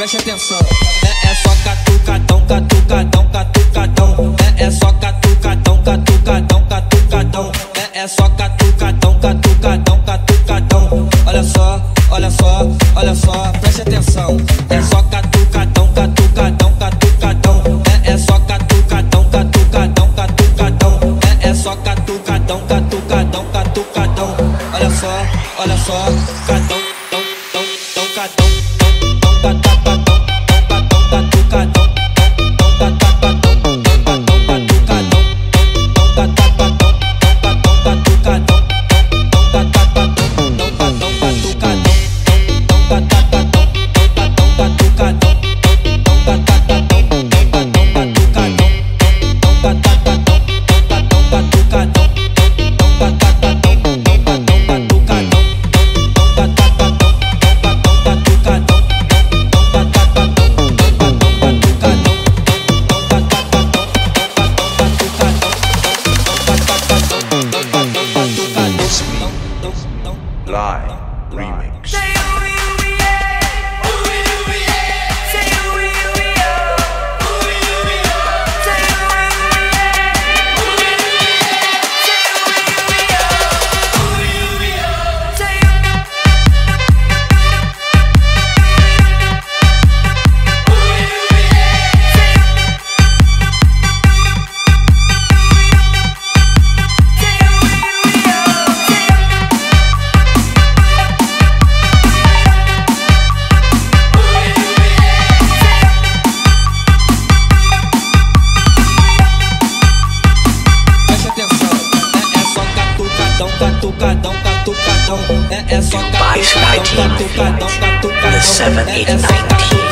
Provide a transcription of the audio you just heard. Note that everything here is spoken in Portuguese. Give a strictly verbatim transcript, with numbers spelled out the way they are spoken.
preste atenção. É, é só catucadão, catucadão, catucadão. É, é só catucadão, catucadão, catucadão. É, é só catucadão, catucadão, catucadão. Olha só, olha só, olha só, preste atenção. É só catucadão, catucadão, catucadão. É, é só catucadão, catucadão, catucadão. É, é só catucadão, catucadão, catucadão. Olha só, olha só, cadão, tão, tão, tão, cadão. Live remix. Catucadão, catucadão, é, é só Dubai Sky Team, the seven eight nineteen.